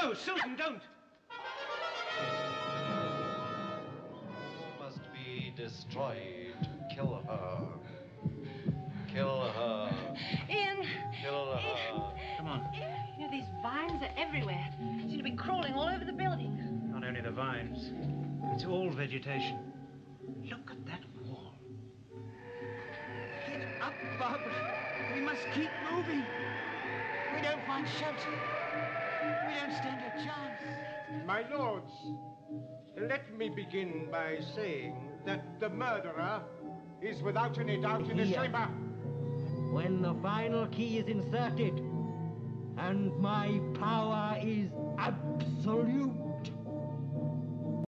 No, Susan, don't! Must be destroyed. Kill her. Kill her. Ian! Kill her. Ian. Come on. You know, these vines are everywhere. They seem to be crawling all over the building. Not only the vines. It's all vegetation. Look at that wall. Get up, Barbara. We must keep moving. We don't find shelter. We don't stand a chance. My lords, let me begin by saying that the murderer is without any doubt in the chamber. When the final key is inserted and my power is absolute,